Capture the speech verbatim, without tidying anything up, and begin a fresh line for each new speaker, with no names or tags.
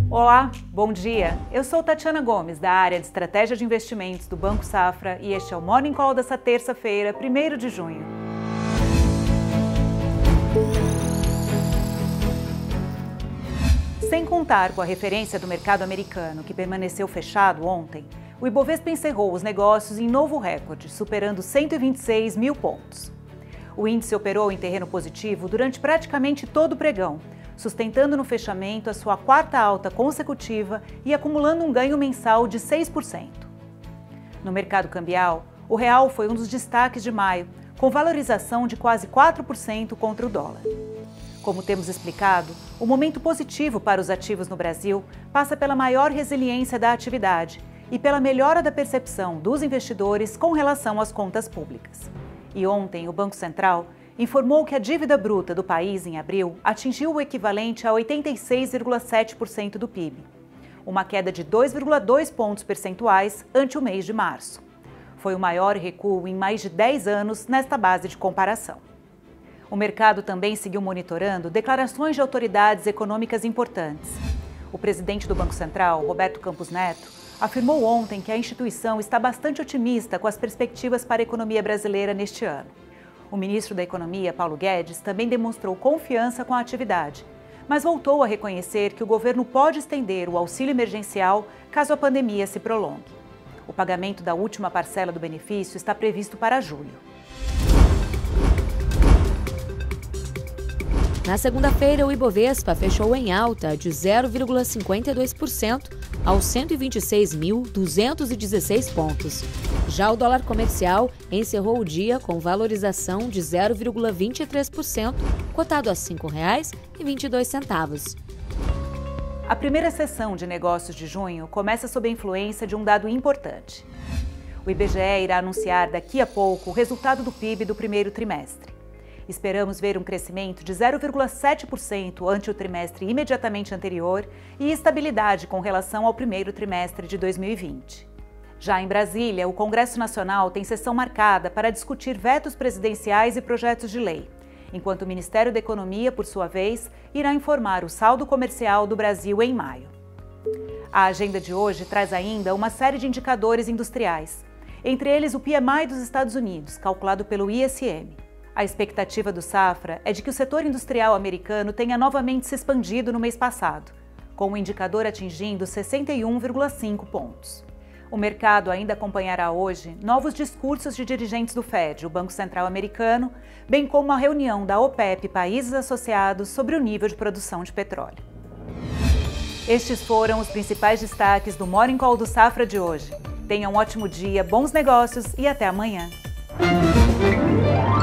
Olá, bom dia. Eu sou Tatiana Gomes, da área de Estratégia de Investimentos do Banco Safra, e este é o Morning Call dessa terça-feira, primeiro de junho. Sem contar com a referência do mercado americano, que permaneceu fechado ontem, o Ibovespa encerrou os negócios em novo recorde, superando cento e vinte e seis mil pontos. O índice operou em terreno positivo durante praticamente todo o pregão, sustentando no fechamento a sua quarta alta consecutiva e acumulando um ganho mensal de seis por cento. No mercado cambial, o real foi um dos destaques de maio, com valorização de quase quatro por cento contra o dólar. Como temos explicado, o momento positivo para os ativos no Brasil passa pela maior resiliência da atividade e pela melhora da percepção dos investidores com relação às contas públicas. E ontem, o Banco Central informou que a dívida bruta do país em abril atingiu o equivalente a oitenta e seis vírgula sete por cento do P I B, uma queda de dois vírgula dois pontos percentuais ante o mês de março. Foi o maior recuo em mais de dez anos nesta base de comparação. O mercado também seguiu monitorando declarações de autoridades econômicas importantes. O presidente do Banco Central, Roberto Campos Neto, afirmou ontem que a instituição está bastante otimista com as perspectivas para a economia brasileira neste ano. O ministro da Economia, Paulo Guedes, também demonstrou confiança com a atividade, mas voltou a reconhecer que o governo pode estender o auxílio emergencial caso a pandemia se prolongue. O pagamento da última parcela do benefício está previsto para julho.
Na segunda-feira, o Ibovespa fechou em alta de zero vírgula cinquenta e dois por cento aos cento e vinte e seis mil duzentos e dezesseis pontos. Já o dólar comercial encerrou o dia com valorização de zero vírgula vinte e três por cento, cotado a cinco reais e vinte e dois centavos.
A primeira sessão de negócios de junho começa sob a influência de um dado importante. O I B G E irá anunciar daqui a pouco o resultado do P I B do primeiro trimestre. Esperamos ver um crescimento de zero vírgula sete por cento ante o trimestre imediatamente anterior e estabilidade com relação ao primeiro trimestre de dois mil e vinte. Já em Brasília, o Congresso Nacional tem sessão marcada para discutir vetos presidenciais e projetos de lei, enquanto o Ministério da Economia, por sua vez, irá informar o saldo comercial do Brasil em maio. A agenda de hoje traz ainda uma série de indicadores industriais, entre eles o P M I dos Estados Unidos, calculado pelo I S M. A expectativa do Safra é de que o setor industrial americano tenha novamente se expandido no mês passado, com o indicador atingindo sessenta e um vírgula cinco pontos. O mercado ainda acompanhará hoje novos discursos de dirigentes do Fed, o Banco Central americano, bem como a reunião da OPEP, países associados, sobre o nível de produção de petróleo. Estes foram os principais destaques do Morning Call do Safra de hoje. Tenham um ótimo dia, bons negócios e até amanhã.